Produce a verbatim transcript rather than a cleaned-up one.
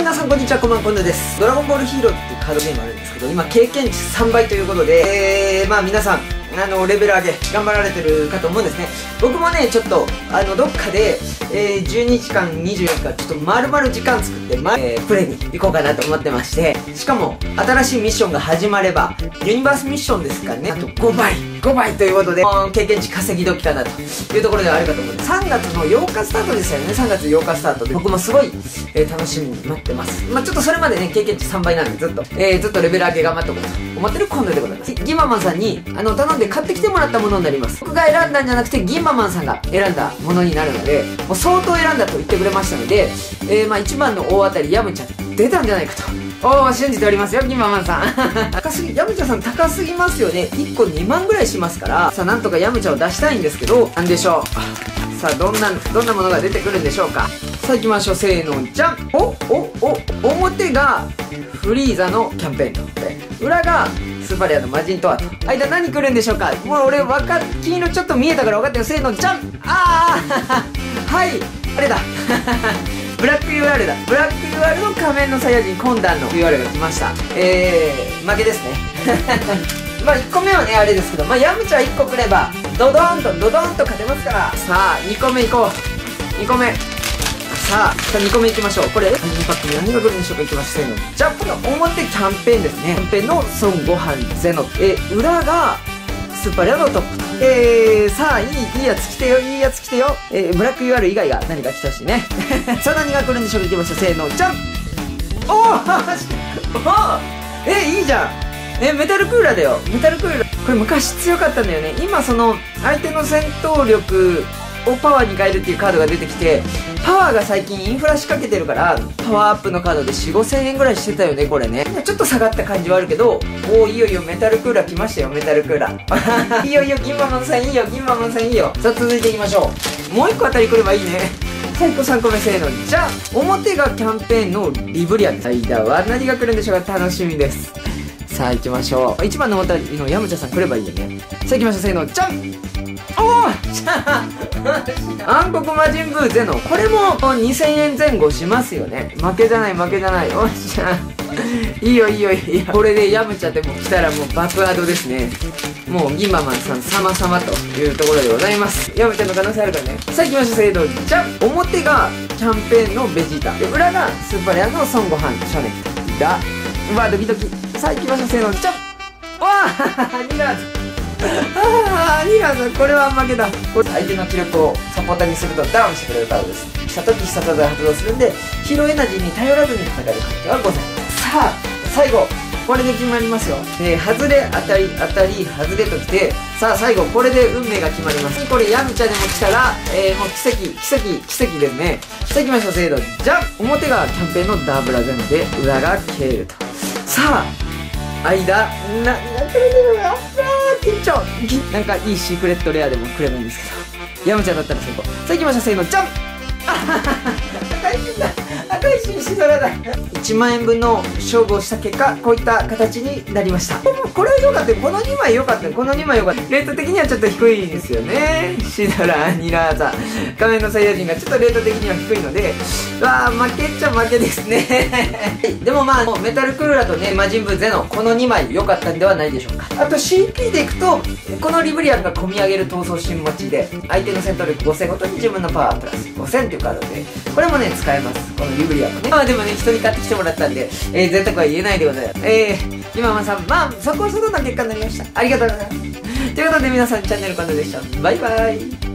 皆さんこんにちは、こんばんは、こんなです。ドラゴンボールヒーローっていうカードゲームあるんですけど、今経験値さんばいということで、えー、まあ皆さんあのレベル上げ頑張られてるかと思うんですね。僕もねちょっとあのどっかで、えー、じゅうにじかんにじゅうよじかんちょっと丸々時間作って、まえー、プレイに行こうかなと思ってまして、しかも新しいミッションが始まればユニバースミッションですからね、あとごばいごばいということで経験値稼ぎ時かなというところではあるかと思うんです。さんがつのようかスタートでしたよね。さんがつようかスタートで僕もすごい、えー、楽しみに待ってます。まあちょっとそれまでね経験値さんばいなんでずっと、えー、ずっとレベル上げ頑張っておこうと思ってる今度でございます。ギママンさんにあの頼んで買ってきてもらったものになります。僕が選んだんじゃなくてギママンさんが選んだものになるので、もう相当選んだと言ってくれましたので、えー、まあいちばんの大当たりヤムチャ出たんじゃないかとおお信じておりますよ、ギママンさん高すぎ、ヤムチャさん高すぎますよね。いっこにまんぐらいしますから、さあなんとかヤムチャを出したいんですけど、なんでしょう。さあどんなどんなものが出てくるんでしょうか。さあ行きましょう、せーのじゃん。おおお表がフリーザのキャンペーンと、裏がスーパーレアの魔人とはと、間何来るんでしょうか。もう俺分かっ黄色ちょっと見えたから分かったよ。せーのじゃん。ああはいあれだブラック ユーアール だ。ブラック ユーアール の仮面のサイヤ人コンダンの ユーアール が来ました。えー、負けですねまあいっこめはねあれですけど、まあヤムチャいっこくればドドーンとドドーンと勝てますから。さあにこめいこう。にこめさあさあにこめいきましょう。これにパック何が来るんでしょうか。いきましょう。せーのじゃあこの表キャンペーンですね。キャンペーンの孫悟飯ゼノ、えー、裏がスーパーレアのトップ。えー、さあいいいいやつ来てよ、いいやつ来てよ。えー、ブラック ユーアール 以外が何か来てほしいねさあ何が来るんでしょうか。いきましょう。せーのじゃん。おーおえいいじゃん。えメタルクーラーだよ。メタルクーラーこれ昔強かったんだよね。今その相手の戦闘力をパワーに変えるっていうカードが出てきて、パワーが最近インフラ仕掛けてるからパワーアップのカードで よんごせんえんぐらいしてたよねこれね。ちょっと下がった感じはあるけど、おおいいよいいよメタルクーラー来ましたよ。メタルクーラーいいよいいよ、ギンママンさんいいよ、ギンママンさんいいよ。さあ続いていきましょう。もういっこあたり来ればいいね。最後さんこめせーのじゃあ表がキャンペーンのリブリアです。間は何が来るんでしょうか。楽しみです。さあ行きましょう。いちばんの表のヤムチャさん来ればいいよね。さあ行きましょう。せーのじゃん。おおじゃあ暗黒魔人ブーゼノ、これもにせんえんぜん後しますよね。負けじゃない負けじゃない。おっしゃいいよいいよいいよ。これでヤムチャでも来たらもう爆アドですね。もうギンママンさん様々というところでございます。ヤムチャの可能性あるからね。さあ行きましょう。せーのじゃん。表がキャンペーンのベジータで、裏がスーパーレアの孫悟飯少年だ。うわドキドキ。さあ行きましょう。せーのじゃん。わあにがつああにがつこれは負けだ。これ相手の気力をサポーターにするとダウンしてくれるカードです。した時必殺技が発動するんで、ヒーローエナジーに頼らずに戦える関係はございます。さあ最後これで決まりますよ。えー、外れ当たり当たり外れときて、さあ最後これで運命が決まります。これヤムチャでも来たら、えー、もう奇跡奇跡奇跡ですね。さあ行きましょう。せーのじゃん。表がキャンペーンのダーブラゼノで、裏がケールと。さあ間何が来るんだろうな。あー緊張。なんかいいシークレットレアでもくればいいんですけど、ヤムチャだったら成功。さあ行きましょう。せーのじゃん。赤いシンだ、赤いシンシドラだ。いちまんえんぶんの勝負をした結果こういった形になりました。これは良かったよ。このにまい良かったよ。このにまい良かった。レート的にはちょっと低いですよね。シドラニラーザ仮面のサイヤ人がちょっとレート的には低いので、わあ負けっちゃ負けですねでもまあメタルクーラーとね魔人ブーゼノ、このにまい良かったんではないでしょうか。あと シーピー でいくとこのリブリアンが込み上げる闘争新持ちで、相手の戦闘力ごせんごとに自分のパワープラスごせんっていうカードで、これもね使えます。このリブリアンもね。まあでもね人に買ってきてもらったんで、えー、贅沢は言えないでございます。えー、ギママンさんまあそこそこな結果になりました。ありがとうございます。ということで皆さんチャンネルコンドでした。バイバイ。